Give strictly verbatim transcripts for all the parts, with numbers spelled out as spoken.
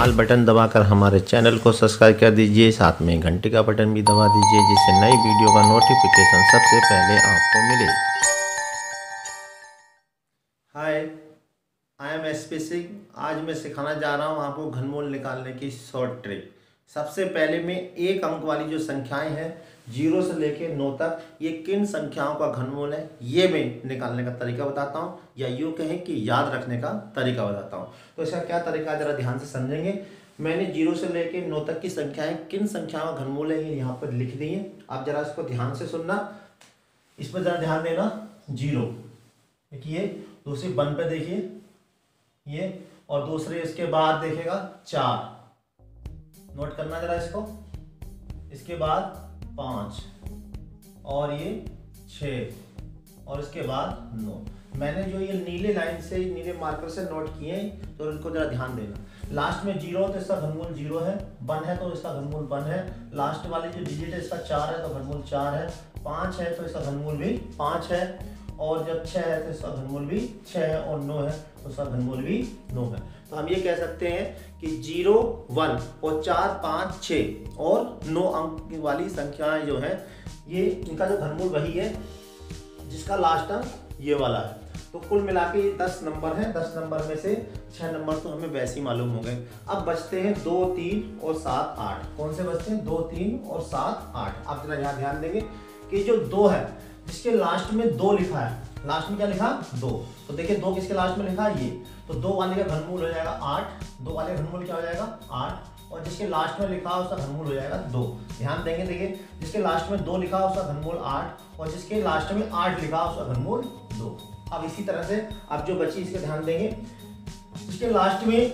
लाल button दबाकर हमारे channel को सब्सक्राइब कर दीजिए, साथ में घंटी का बटन भी दबा दीजिए जिससे नई वीडियो का नोटिफिकेशन सबसे पहले आपको मिले। Hi, I am S P Singh. आज मैं सिखाना जा रहा हूँ आपको घनमूल निकालने की शॉर्ट ट्रिक। सबसे पहले मैं एक अंक वाली जो संख्याएं हैं जीरो से लेके नौ तक, ये किन संख्याओं का घनमूल है ये मैं निकालने का तरीका बताता हूँ, या यूँ कहें कि याद रखने का तरीका बताता हूँ। तो इसका क्या तरीका जरा ध्यान से समझेंगे। मैंने जीरो से लेके नौ तक की संख्याएं किन संख्याओं का घनमूल है ये यहाँ पर लिख दी है। आप जरा इसको ध्यान से सुनना, इस पर जरा ध्यान देना। जीरो देखिए, दूसरी वन पे देखिए ये, और दूसरे इसके बाद देखेगा चार, नोट करना जरा इसको। इसके बाद पाँच, और ये छः, और इसके बाद नौ। मैंने जो ये नीले लाइन से नीले मार्कर से नोट किए हैं तो इनको जरा ध्यान देना। लास्ट में जीरो तो इसका घनमूल जीरो है, वन है तो इसका घनमूल वन है, लास्ट वाली जो डिजिट है इसका चार है तो घनमूल चार है, पाँच है तो इसका घनमूल भी पाँच है, और जब छः है तो इसका घनमूल भी छः है, और नौ है तो इसका घनमूल भी नौ है। तो हम ये कह सकते हैं कि जीरो, वन और चार, पाँच, छः और नौ अंक वाली संख्याएं जो हैं ये इनका जो घनमूल वही है जिसका लास्ट अंक ये वाला है। तो कुल मिला के ये दस नंबर है। दस नंबर में से छः नंबर तो हमें वैसे ही मालूम हो गए। अब बचते हैं दो, तीन और सात, आठ। कौन से बचते हैं? दो, तीन और सात, आठ। आप जरा यहाँ ध्यान देंगे कि जो दो है जिसके लास्ट में दो लिखा है, लास्ट में क्या लिखा? दो। तो देखिए दो किसके लास्ट में लिखा है? ये। तो दो वाले का घनमूल हो जाएगा आठ। दो वाले का घनमूल क्या हो जाएगा? आठ। और जिसके लास्ट में लिखा है उसका घनमूल हो जाएगा दो। ध्यान देंगे, देखिए जिसके लास्ट में दो लिखा है उसका घनमूल आठ, और जिसके लास्ट में आठ लिखा है उसका घनमूल दो। अब इसी तरह से अब जो बची इसके ध्यान देंगे, जिसके लास्ट में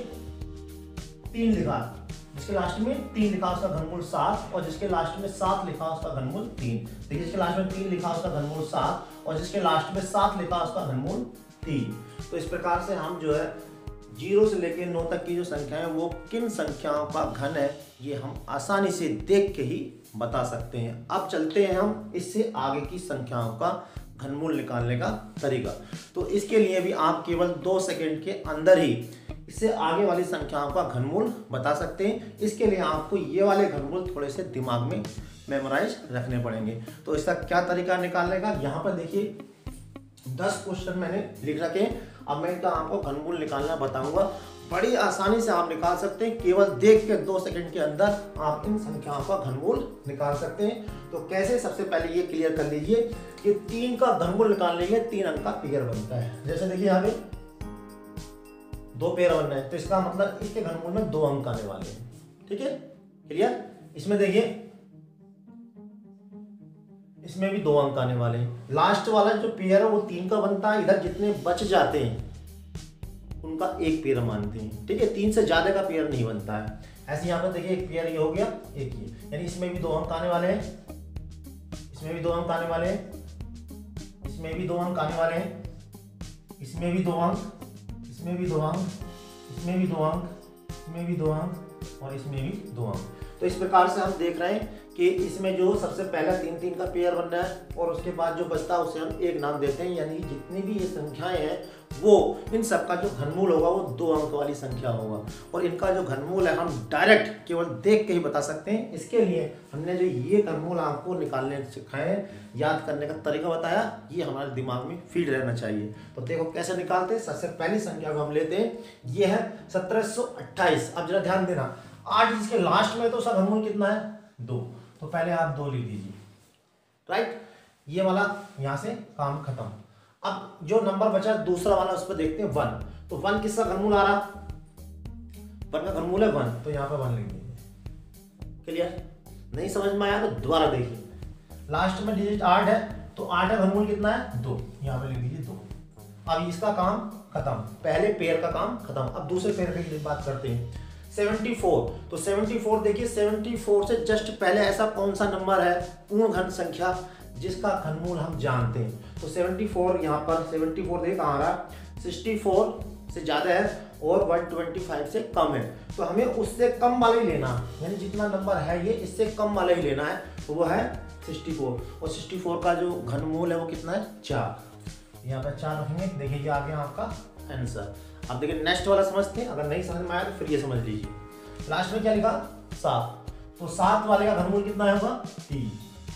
तीन लिखा, जिसके लास्ट में तीन लिखा उसका घनमूल सात, और जिसके लास्ट में सात लिखा उसका घनमूल तीन। देखिए जिसके लास्ट में तीन लिखा उसका घनमूल सात, और जिसके लास्ट में सात लिखा उसका घनमूल तीन। तो इस प्रकार से हम जो है जीरो से लेकर नौ तक की जो संख्या है वो किन संख्याओं का घन है ये हम आसानी से देख के ही बता सकते हैं। अब चलते हैं हम इससे आगे की संख्याओं का घनमूल निकालने का तरीका। तो इसके लिए भी आप केवल दो सेकंड के अंदर ही इससे आगे वाली संख्याओं का घनमूल बता सकते हैं। इसके लिए आपको ये वाले घनमूल थोड़े से दिमाग में मेमोराइज रखने पड़ेंगे। तो इसका क्या तरीका निकालने का, यहाँ पर देखिए दस क्वेश्चन मैंने लिख रखे हैं। अब मैं तो आपको घनमूल निकालना बताऊंगा। बड़ी आसानी से आप निकाल सकते हैं, केवल देख के दो सेकंड के अंदर आप इन संख्याओं का घनमूल निकाल सकते हैं। तो कैसे? सबसे पहले ये क्लियर कर लीजिए कि तीन का घनमूल निकालने के तीन अंक का पेयर बनता है। जैसे देखिए यहाँ पे दो पेयर बनना है तो इसका मतलब इसके घनमूल में दो अंक आने वाले हैं। ठीक है, क्लियर? इसमें देखिए इसमें भी दो अंक आने वाले हैं। लास्ट वाला जो पेयर है वो तीन का बनता है। इधर जितने बच जाते हैं उनका एक पेयर मानते हैं। ठीक है, तीन से ज्यादा का पेयर नहीं बनता है। ऐसे यहाँ पर देखिए एक पेयर ये हो गया, एक ये, यानी इसमें भी दो अंक आने वाले हैं, इसमें भी दो अंक आने वाले हैं, इसमें भी दो अंक आने वाले हैं, इसमें भी दो अंक, इसमें भी दो अंक, इसमें भी दो अंक, इसमें भी दो अंक, और इसमें भी दो अंक। तो इस प्रकार से हम देख रहे हैं कि इसमें जो सबसे पहला तीन तीन का पेयर बन रहा है, और उसके बाद जो बचता है उसे हम एक नाम देते हैं। यानी जितनी भी ये संख्याएं हैं वो इन सबका जो घनमूल होगा वो दो अंक वाली संख्या होगा, और इनका जो घनमूल है हम डायरेक्ट केवल देख के ही बता सकते हैं। इसके लिए हमने जो ये घनमूल आपको निकालने सिखाए, याद करने का तरीका बताया, ये हमारे दिमाग में फीड रहना चाहिए। तो देखो कैसे निकालते हैं। सबसे पहली संख्या को हम लेते हैं, ये है सत्रह सौ अट्ठाईस। अब जरा ध्यान देना, आठ जिसके लास्ट में तो उसका घनमूल कितना है? दो। तो पहले आप दो लिख दीजिए, राइट? ये वाला यहां से काम खत्म। अब जो नंबर बचा दूसरा वाला उस पर देखते हैं, वन। तो वन किसका घनमूल आ रहा? वन का घनमूल है वन, तो यहां पर वन लिख दीजिए। क्लियर? नहीं समझ में आया तो दोबारा देखिए। लास्ट में डिजिट आठ है तो आठ का घनमूल कितना है? दो। यहां पर लिख दीजिए दो। अब इसका काम खत्म, पहले पेयर का काम खत्म। अब दूसरे पेयर की बात करते हैं। चौहत्तर। तो चौहत्तर देखिए, चौहत्तर से जस्ट पहले ऐसा कौन सा नंबर है पूर्ण घन संख्या जिसका घनमूल हम जानते हैं? तो चौहत्तर यहाँ पर चौहत्तर देखिए कहाँ आ रहा है? चौंसठ से ज्यादा है और एक सौ पच्चीस से कम है, तो हमें उससे कम वाला ही लेना, यानी जितना नंबर है ये इससे कम वाला ही लेना है। तो वो है चौंसठ, और चौंसठ का जो घनमूल है वो कितना है? चार। यहाँ पर चार रखेंगे। देखिए ये आ गया आपका आंसर। अब देखिए नेक्स्ट वाला समझते हैं, अगर नहीं समझ में आया तो फिर ये समझ लीजिए। लास्ट में क्या लिखा, सात, तो सात वाले का घनमूल कितना होगा, तीन।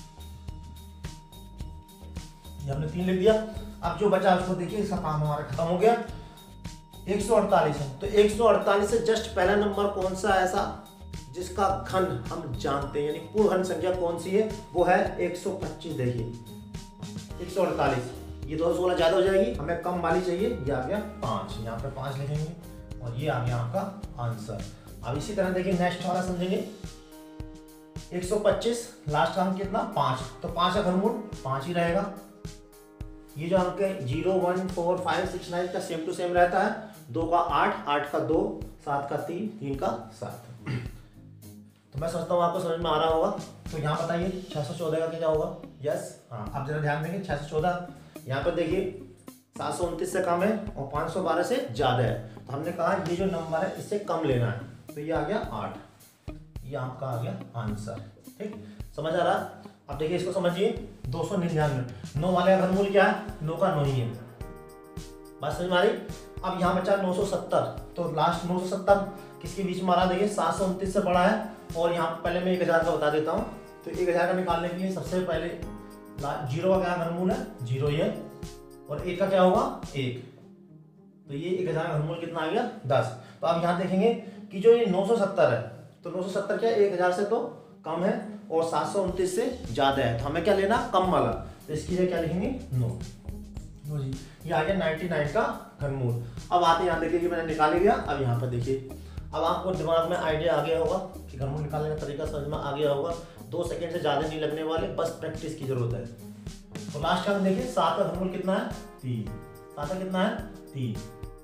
ये हमने तीन लिख दिया। अब जो बचा उसको देखिए, इसका काम हमारा खत्म हो गया। एक सौ अड़तालीस है, तो एक सौ अड़तालीस से जस्ट पहला नंबर कौन सा ऐसा जिसका घन हम जानते हैं, यानी पूर्ण घन संख्या कौन सी है, वो है एक सौ पच्चीस। देखिए एक सौ अड़तालीस, ये दो सौ सोलह ज्यादा हो जाएगी, हमें कम वाली चाहिए, ये आ गया पाँच, यहाँ पे पाँच लिखेंगे और ये आ गया आपका आंसर। अब इसी तरह देखिए नेक्स्ट वाला समझेंगे। एक सौ पच्चीस लास्ट का अंक कितना, पाँच, तो पाँच का घनमूल पाँच ही रहेगा। ये जो अंक है zero one four five six nine का सेम टू सेम रहता है, दो का आठ, आठ का दो, सात का तीन, तीन का सात। तो मैं समझता हूँ आपको समझ में आ रहा होगा। तो यहाँ बताइए छह सौ चौदह का क्या होगा, यस। हाँ आप जरा ध्यान देंगे, छह सौ चौदह यहाँ पर देखिए सात सौ उनतीस से कम है और पाँच सौ बारह से ज़्यादा है, तो हमने कहा ये जो नंबर है इससे कम लेना है, तो ये आ गया आठ, ये आपका आ गया आंसर। ठीक, समझ आ रहा। अब देखिए इसको समझिए, दो सौ निन्यानवे, नौ वाले का घनमूल क्या है, नौ का नौ ही है, बात समझ में आ रही। अब यहाँ बचा नौ सौ सत्तर, तो लास्ट नौ सौ सत्तर किसके बीच में आ रहा, देखिए सात सौ उनतीस से बड़ा है, और यहाँ पहले मैं एक हज़ार का बता देता हूँ। तो एक हज़ार का निकालने के लिए सबसे पहले जीरो का क्या घनमूल है, जीरो ही है, और एक का क्या होगा, एक, तो ये एक हज़ार का घनमूल कितना आ गया, दस। तो अब यहाँ देखेंगे कि जो ये नौ सौ सत्तर है, तो नौ सौ सत्तर क्या एक हज़ार से तो कम है और सात सौ उनतीस से ज़्यादा है, तो हमें क्या लेना, कम वाला, तो इसकी जगह क्या लिखेंगे, नौ। नो जी, ये आ गया निन्यानवे का घनमूल। अब आते यहाँ देखिए कि मैंने निकाल लिया। अब यहाँ पर देखिए, अब आपको दिमाग में आइडिया आ गया होगा कि घनमूल निकालने का तरीका समझ में आ गया होगा। दो सेकंड से ज़्यादा नहीं लगने वाले, बस प्रैक्टिस की जरूरत है। तो लास्ट का हम देखिए, सात का घनमूल कितना है, तीन, सात का कितना है, तीन।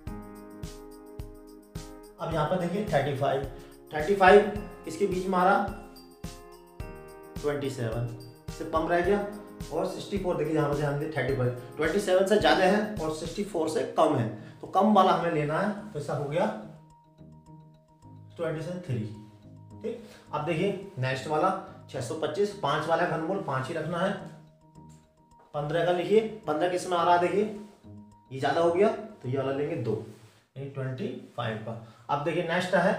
अब यहाँ पर देखिए थर्टी फाइव, थर्टी फाइव किसके बीच में आ रहा, ट्वेंटी सेवन से कम रह गया, और सिक्सटी फोर देखिए यहाँ पर ध्यान दें, थर्टी फाइव ट्वेंटी सेवन से ज़्यादा है और सिक्सटी फोर से कम है, तो कम वाला हमें लेना है, तो ऐसा हो गया ट्वेंटी से थ्री। ठीक, अब देखिए नेक्स्ट वाला छह सौ पच्चीस, पाँच वाला घनमूल पाँच ही रखना है। पंद्रह का लिखिए, पंद्रह किस में आ रहा है, देखिए ये ज़्यादा हो गया, तो ये वाला लेंगे दो, यानी ट्वेंटी फाइव का। अब देखिए नेक्स्ट है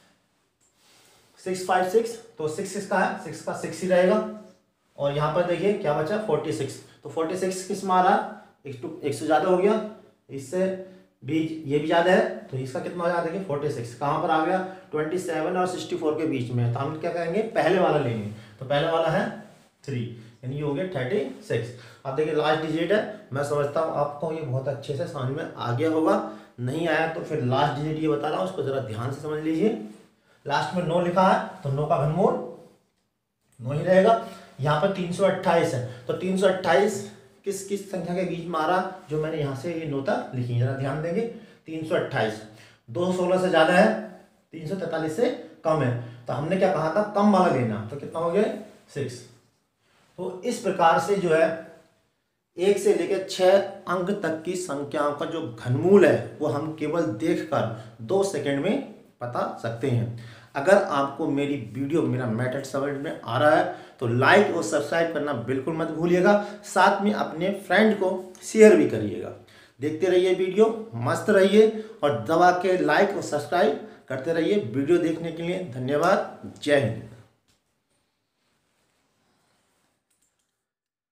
सिक्स फाइव सिक्स, तो सिक्स किसका है, सिक्स का सिक्स ही रहेगा, और यहाँ पर देखिए क्या बचा, फोर्टी सिक्स, तो फोर्टी सिक्स किस में आ रहा है, एक टू एक से ज़्यादा हो गया, इससे भी ये भी ज़्यादा है, तो इसका कितना हो जाएगा, देखिए फोर्टी सिक्स कहाँ पर आ गया, ट्वेंटी सेवन और सिक्सटी फोर के बीच में, तो हम क्या करेंगे, पहले वाला लेंगे, तो पहले वाला है थ्री, यानी ये हो गया थर्टी सिक्स। अब देखिए लास्ट डिजिट है, मैं समझता हूँ आपको ये बहुत अच्छे से समझ में आ गया होगा, नहीं आया तो फिर लास्ट डिजिट ये बता रहा हूँ, उसको ज़रा ध्यान से समझ लीजिए। लास्ट में नौ लिखा है, तो नौ का घनमूल नौ ही रहेगा। यहाँ पर तीन सौ अट्ठाईस है, तो तीन सौ अट्ठाईस किस किस संख्या के बीच में आ रहा, जो मैंने यहाँ से ये नोता लिखी, जरा ध्यान देंगे। तीन सौ अट्ठाईस दो सौ सोलह से ज़्यादा है, तीन सौ तैंतालीस से कम है, तो हमने क्या कहा था, कम वाला लेना, तो कितना हो गया, सिक्स। तो इस प्रकार से जो है एक से लेकर छः अंक तक की संख्याओं का जो घनमूल है वो हम केवल देखकर दो सेकंड में बता सकते हैं। अगर आपको मेरी वीडियो, मेरा मेथड समझ में आ रहा है तो लाइक और सब्सक्राइब करना बिल्कुल मत भूलिएगा, साथ में अपने फ्रेंड को शेयर भी करिएगा। देखते रहिए वीडियो, मस्त रहिए और दबा के लाइक और सब्सक्राइब करते रहिए। वीडियो देखने के लिए धन्यवाद। जय हिंद।